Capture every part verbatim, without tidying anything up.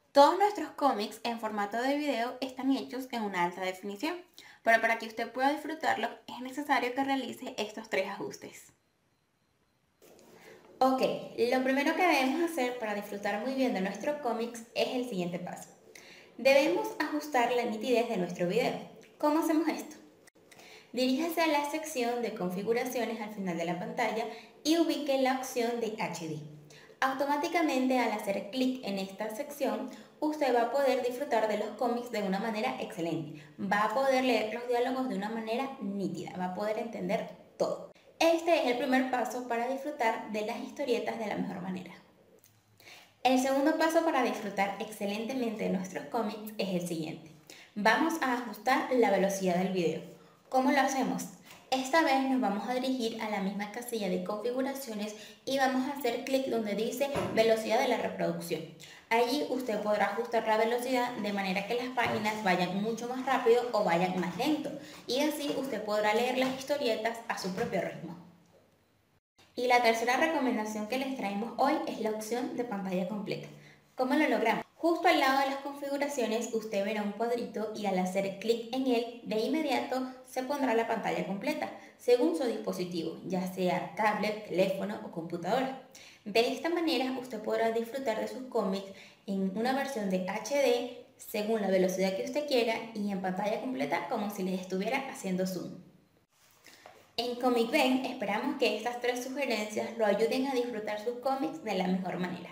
Todos nuestros cómics en formato de video están hechos en una alta definición, pero para que usted pueda disfrutarlo es necesario que realice estos tres ajustes. Ok, lo primero que debemos hacer para disfrutar muy bien de nuestros cómics es el siguiente paso. Debemos ajustar la nitidez de nuestro video. ¿Cómo hacemos esto? Diríjase a la sección de configuraciones al final de la pantalla y ubique la opción de H D. Automáticamente, al hacer clic en esta sección, usted va a poder disfrutar de los cómics de una manera excelente. Va a poder leer los diálogos de una manera nítida, va a poder entender todo. Este es el primer paso para disfrutar de las historietas de la mejor manera. El segundo paso para disfrutar excelentemente de nuestros cómics es el siguiente. Vamos a ajustar la velocidad del video. ¿Cómo lo hacemos? Esta vez nos vamos a dirigir a la misma casilla de configuraciones y vamos a hacer clic donde dice velocidad de la reproducción. Allí usted podrá ajustar la velocidad de manera que las páginas vayan mucho más rápido o vayan más lento, y así usted podrá leer las historietas a su propio ritmo. Y la tercera recomendación que les traemos hoy es la opción de pantalla completa. ¿Cómo lo logramos? Justo al lado de las configuraciones usted verá un cuadrito y al hacer clic en él, de inmediato se pondrá la pantalla completa, según su dispositivo, ya sea tablet, teléfono o computadora. De esta manera usted podrá disfrutar de sus cómics en una versión de H D, según la velocidad que usted quiera, y en pantalla completa como si les estuviera haciendo zoom. En Comic Ben esperamos que estas tres sugerencias lo ayuden a disfrutar sus cómics de la mejor manera.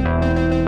Chao.